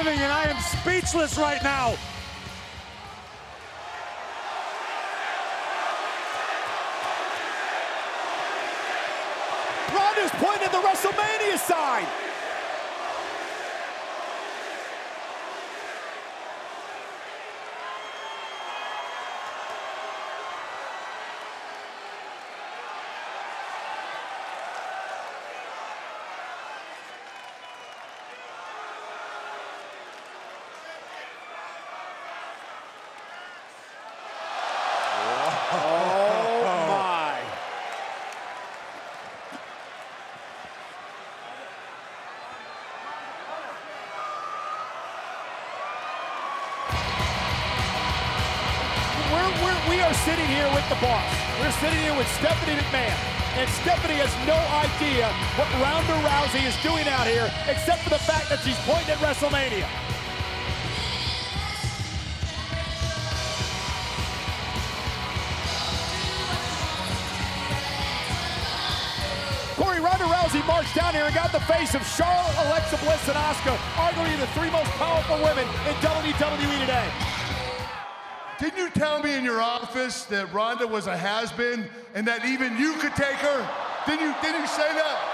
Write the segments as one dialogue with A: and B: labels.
A: living, and I am speechless right now.
B: Ronda's pointing at the WrestleMania sign. We are sitting here with the boss. We're sitting here with Stephanie McMahon. And Stephanie has no idea what Ronda Rousey is doing out here, except for the fact that she's pointing at WrestleMania. Corey, Ronda Rousey marched down here and got the face of Charlotte, Alexa Bliss, and Asuka, arguably the three most powerful women in WWE today.
C: Didn't you tell me in your office that Ronda was a has-been and that even you could take her? Didn't you say that?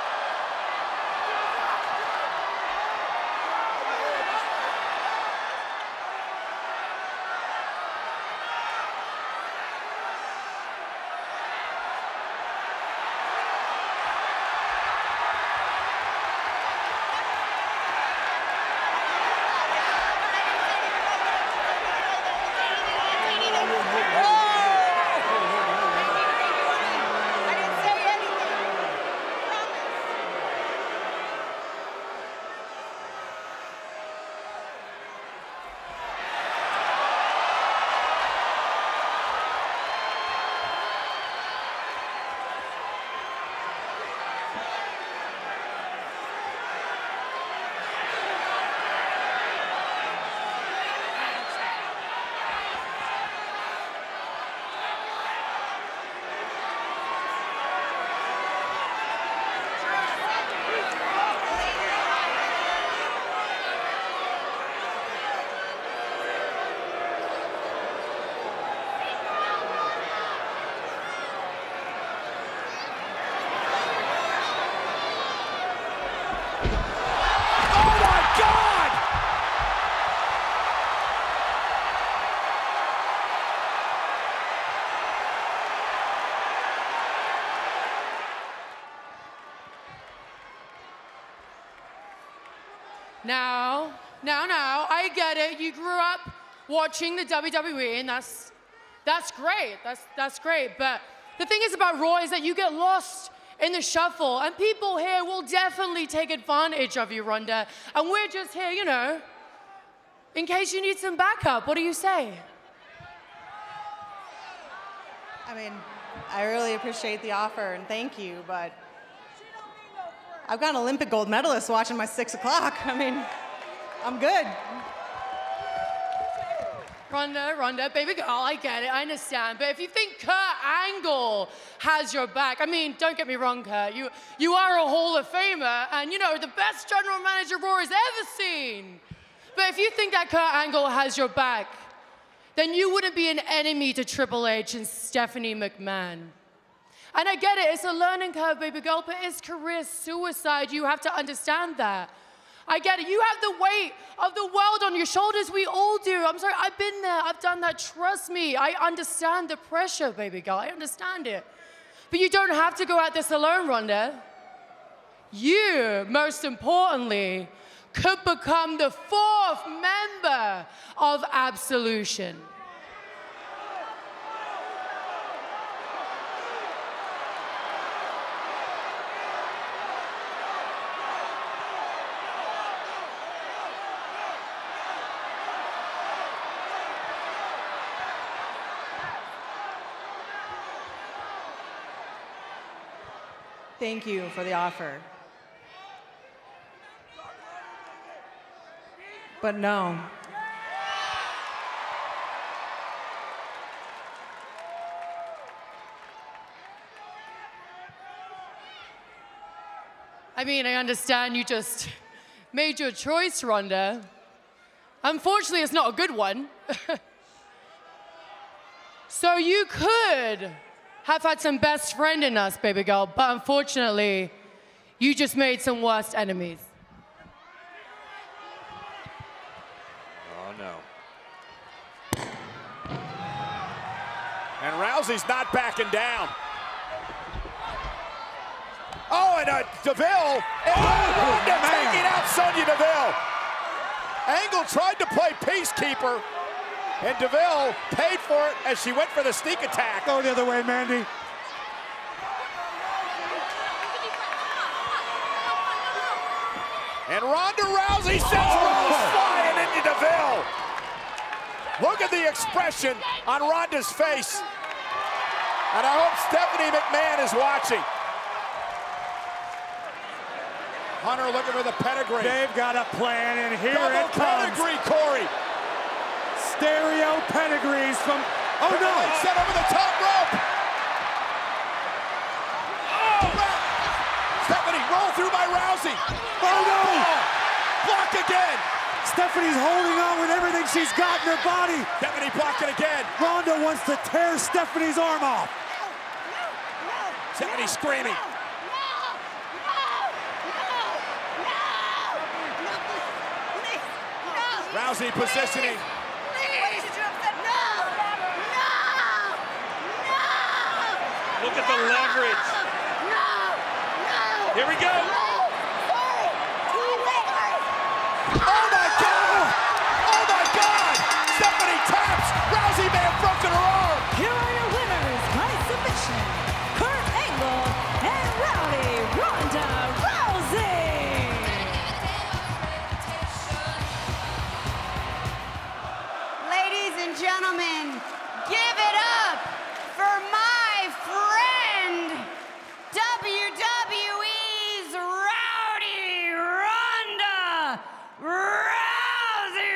D: Now, I get it. You grew up watching the WWE, and that's great. That's great. But the thing is about Raw is that you get lost in the shuffle, and people here will definitely take advantage of you, Ronda. And we're just here, you know, in case you need some backup. What do you say?
E: I mean, I really appreciate the offer, and thank you, but I've got an Olympic gold medalist watching my 6 o'clock. I mean, I'm good.
D: Ronda, baby girl, I get it, I understand. But if you think Kurt Angle has your back, I mean, don't get me wrong, Kurt, you are a Hall of Famer, and you know, the best general manager Raw has ever seen. But if you think that Kurt Angle has your back, then you wouldn't be an enemy to Triple H and Stephanie McMahon. And I get it, it's a learning curve, baby girl, but it's career suicide. You have to understand that. I get it, you have the weight of the world on your shoulders, we all do. I'm sorry, I've been there, I've done that, trust me. I understand the pressure, baby girl, I understand it. But you don't have to go at this alone, Ronda. You, most importantly, could become the 4th member of Absolution.
E: Thank you for the offer. But no.
D: I mean, I understand you just made your choice, Ronda. Unfortunately, it's not a good one. So you could have had some best friend in us, baby girl, but unfortunately, you just made some worst enemies.
A: Oh, no. And Rousey's not backing down. Oh, and Deville, and Ronda taking out Sonya Deville. Angle tried to play peacekeeper, and Deville paid for it as she went for the sneak attack.
B: Go the other way, Mandy.
A: And Ronda Rousey sends Rose flying into Deville. Look at the expression on Ronda's face. And I hope Stephanie McMahon is watching. Hunter looking for the pedigree.
B: They've got a plan, and here
A: Double
B: it comes.
A: pedigree, Corey.
B: Stereo pedigrees from... Oh, no!
A: Set over the top rope. Oh! Stephanie, roll through by Rousey.
B: Oh, no!
A: Block again.
B: Stephanie's holding on with everything she's got in her body.
A: Stephanie blocked it again.
B: Ronda wants to tear Stephanie's arm off.
A: Stephanie screaming. Rousey positioning.
F: Look at the leverage. Here we go.
A: Oh my God! Oh my God! Stephanie taps. Rousey may have broken her arm.
G: Here are your winners by submission, Kurt Angle and Rowdy Ronda Rousey.
H: Ladies and gentlemen, give it up for my friend, WWE's Rowdy Ronda Rousey!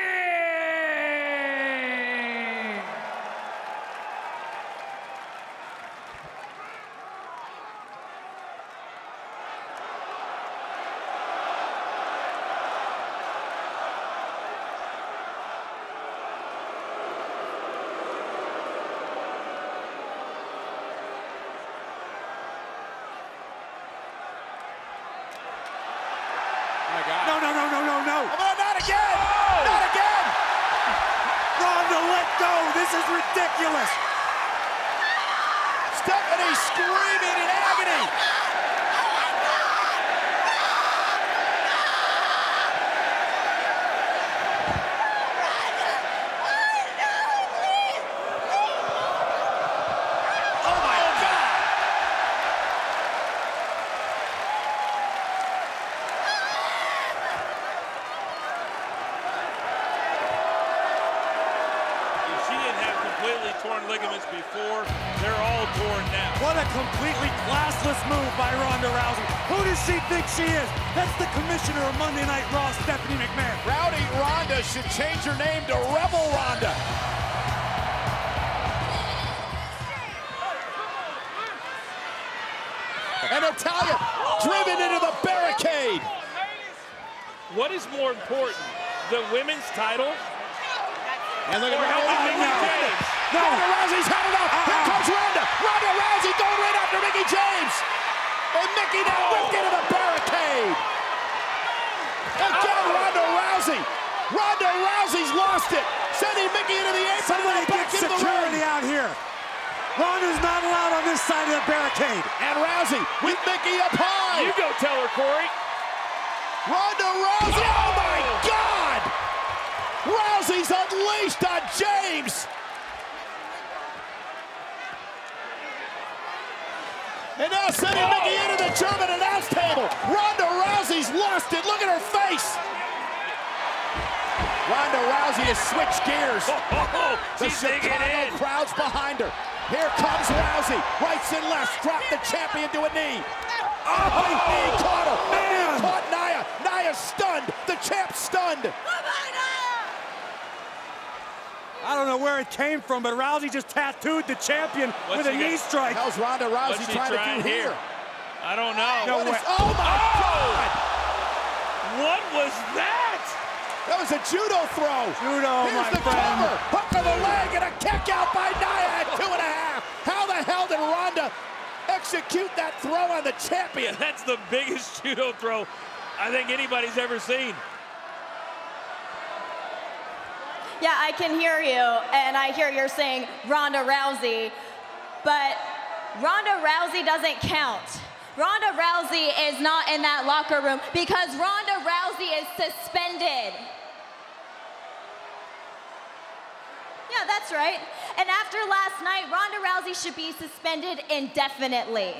B: No, no, no, no, no, no.
A: Oh, not again! Not again!
B: Ronda, let go. This is ridiculous.
A: Stephanie screaming in agony. Oh my God!
F: If she didn't have completely torn ligaments before, they're all torn now.
B: What a completely classless move by Ronda Rousey. Who does she think she is? That's the commissioner of Monday Night Raw, Stephanie McMahon.
A: Rowdy Ronda should change her name to Rebel Ronda. And Natalya driven into the barricade.
F: What is more important, the women's title
A: And look at
F: or helping
A: Ronda
F: Mickie
A: Rousey.
F: James?
A: Ronda Rousey's had it up. Here comes Ronda. Ronda Rousey going right after Mickie James. And Mickie now whipped into the barricade. Again, Ronda Rousey. Ronda Rousey's lost it. Sending Mickie into the apron.
B: Somebody
A: back
B: get
A: into the
B: security
A: ring.
B: out here. Ronda's not allowed on this side of the barricade.
A: And Rousey with Mickie up high.
F: You go tell her, Corey.
A: Ronda Rousey. Oh my God! Rousey's unleashed on James. And now sending Mickie into the German announce table. Ronda Rousey's lost it. Look at her face. Ronda Rousey has switched gears. The
F: She's digging
A: Chicago
F: in.
A: crowd's behind her. Here comes Rousey. Rights and lefts. Drop the champion to a knee. Oh, knee caught her. Man. Caught Nia. Nia stunned. The champ stunned.
B: I don't know where it came from, but Rousey just tattooed the champion
F: What's
B: with a
F: she
B: knee
F: got?
B: strike.
A: How's Ronda Rousey
F: What's she
A: trying to
F: trying
A: do here?
F: I don't know.
B: No
A: What is-
B: way.
A: oh my God!
F: What was that?
A: That was a judo throw.
B: Judo,
A: Here's
B: my
A: the
B: friend.
A: cover. Hook of the leg and a kick out by Nia at 2.5. How the hell did Ronda execute that throw on the champion?
F: That's the biggest judo throw I think anybody's ever seen.
I: Yeah, I can hear you, and I hear you're saying Ronda Rousey, but Ronda Rousey doesn't count. Ronda Rousey is not in that locker room because Ronda Rousey is suspended. Yeah, that's right. And after last night, Ronda Rousey should be suspended indefinitely.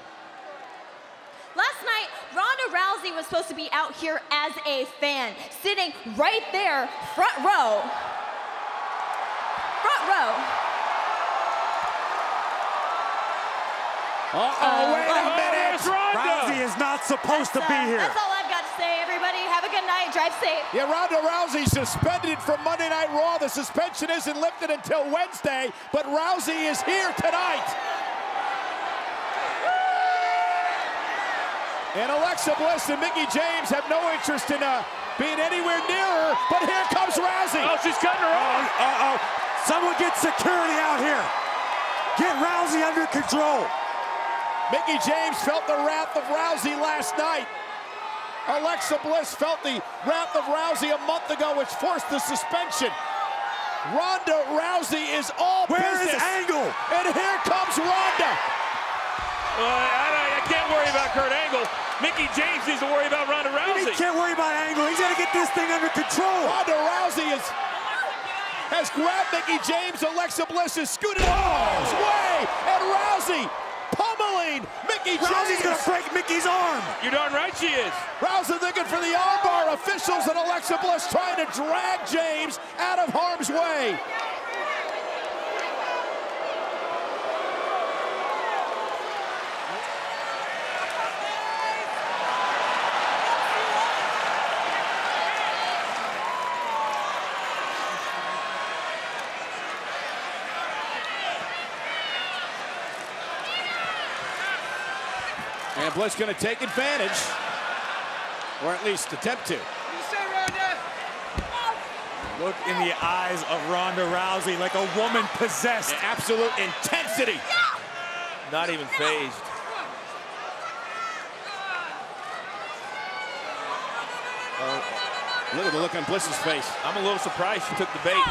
I: Last night, Ronda Rousey was supposed to be out here as a fan, sitting right there, front row. Front row.
A: Wait a minute.
B: Rousey is not supposed to be here.
I: That's all I've got to say, everybody. Have a good night. Drive safe.
A: Yeah, Ronda Rousey suspended from Monday Night Raw. The suspension isn't lifted until Wednesday, but Rousey is here tonight. And Alexa Bliss and Mickie James have no interest in being anywhere near her, but here comes Rousey.
F: Oh, she's cutting her off.
B: Uh-oh. Someone get security out here. Get Rousey under control.
A: Mickie James felt the wrath of Rousey last night. Alexa Bliss felt the wrath of Rousey a month ago, which forced the suspension. Ronda Rousey is all
B: Where
A: business.
B: is Angle?
A: And here comes Ronda.
F: I can't worry about Kurt Angle. Mickie James needs to worry about Ronda Rousey.
B: He can't worry about Angle. He's got to get this thing under control.
A: Ronda Rousey has grabbed Mickie James. Alexa Bliss is scooted out of his way. And Rousey pummeling Mickie James.
B: Rousey's going to break Mickey's arm.
F: You're darn right she is.
A: Rousey looking for the armbar. Officials and Alexa Bliss trying to drag James out of harm's way. And Bliss going to take advantage, or at least attempt to.
B: Look in the eyes of Ronda Rousey like a woman possessed.
A: Absolute intensity.
F: Not even phased.
A: Look at the look on Bliss's face.
F: I'm a little surprised she took the bait.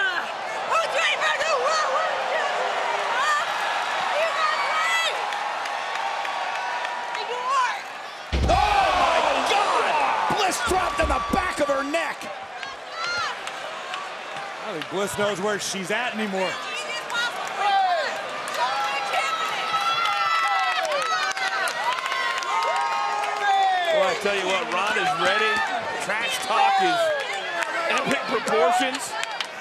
A: Dropped in the back of her neck.
B: I think Bliss knows where she's at anymore.
F: Well, I tell you what, Ronda's ready. Trash talk is epic proportions.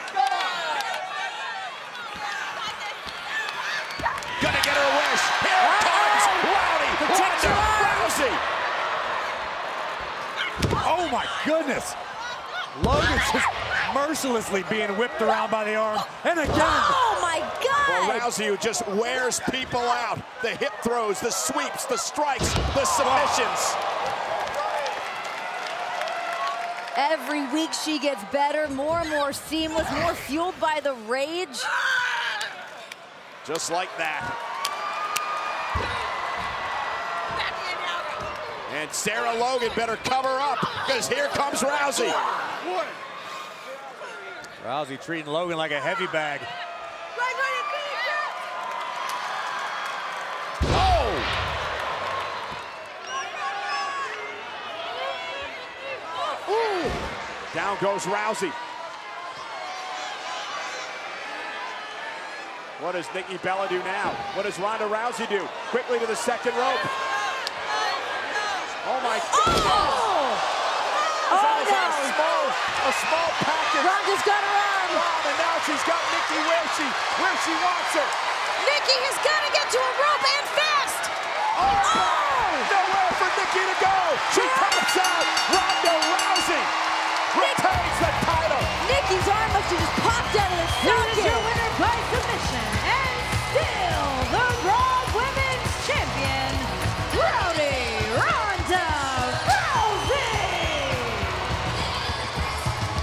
A: Gonna get her wish. Here comes Rowdy Ronda Rousey.
B: Oh my goodness! Logan's just mercilessly being whipped around by the arm. And again!
I: Oh my God!
A: Well, Rousey, who just wears people out. The hip throws, the sweeps, the strikes, the submissions.
G: Every week she gets better, more and more seamless, more fueled by the rage.
A: Just like that. And Sarah Logan better cover up, because here comes Rousey.
B: Rousey treating Logan like a heavy bag.
A: Oh! Ooh. Down goes Rousey. What does Nikki Bella do now? What does Ronda Rousey do? Quickly to the second rope. Oh my God!
G: Oh no!
A: A small package.
G: Ronda's got her arm.
A: And now she's got Nikki where she wants her.
G: Nikki has got to get to a rope and fast.
A: Nowhere for Nikki to go. She taps out. Ronda Rousey retains the title.
G: Nikki's arm must have just popped out of the socket. Here is your winner by submission, and still the Raw Women's Champion, Ronda Rousey.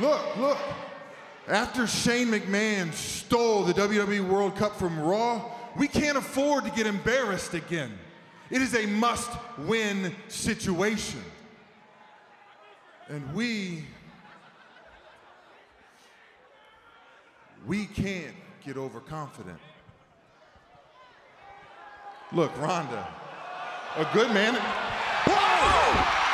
C: look. After Shane McMahon stole the WWE World Cup from Raw, we can't afford to get embarrassed again. It is a must-win situation. And we can't get overconfident. Look, Ronda, a good man. Whoa!